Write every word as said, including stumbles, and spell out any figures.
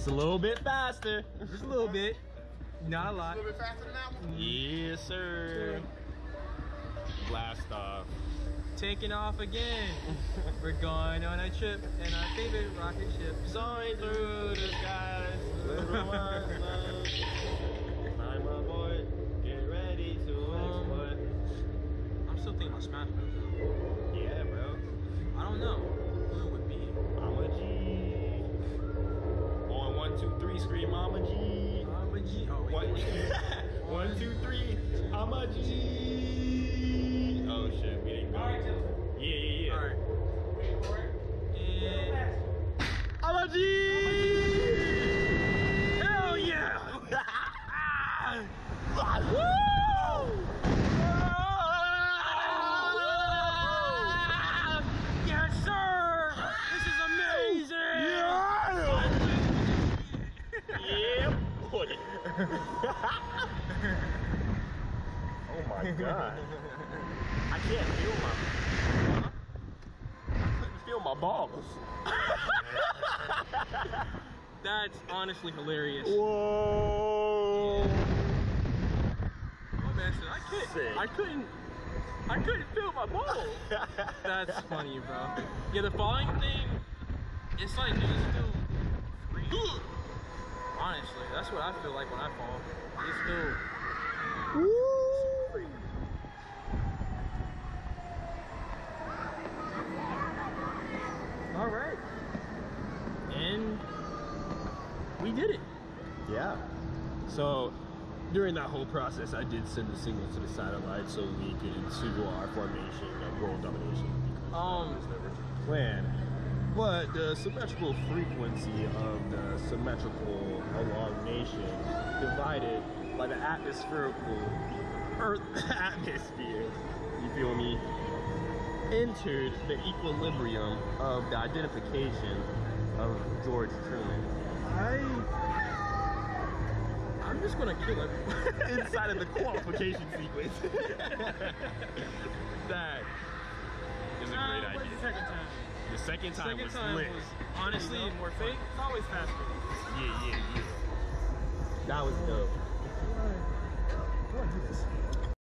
a little bit faster. Just a little bit. Not a lot. A little bit faster than that one? Yes, sir. Blast off. Taking off again. We're going on a trip in our favorite rocket ship. Soaring through the skies. Climb aboard. Get ready to explore. I'm still thinking about Smash Bros. Yeah, bro. I don't know who it would be. I'm a G. On one, two, three, scream, I'm a G. I'm a G. Oh, wait. One, one, two, three, I'm a G. Oh shit, we didn't go. Alright, Yeah, yeah, yeah. Alright. Wait for it. And I'm a G. Hell yeah! Woo! yes, sir! This is amazing! Yeah, boy. Oh my god. I can't feel my I couldn't feel my balls. That's honestly hilarious. Whoa. Oh man, I couldn't Sick. I couldn't I couldn't feel my balls. That's funny, bro. Yeah, the falling thing, it's like dude, it's still free. Honestly, that's what I feel like when I fall. It's still free. All right, and we did it. Yeah. So during that whole process, I did send the signal to the satellite so we could signal our formation of world domination. Um, It was never planned. But the symmetrical frequency of the symmetrical elongation divided by the atmospherical Earth atmosphere, you feel me, entered the equilibrium of the identification of George Truman. I I'm just gonna kill him Inside of the qualification sequence. That is a great Uh, what's idea. the second time? The second time Second was time lit. was honestly more fake. It's always faster. Yeah, yeah, yeah. That was dope.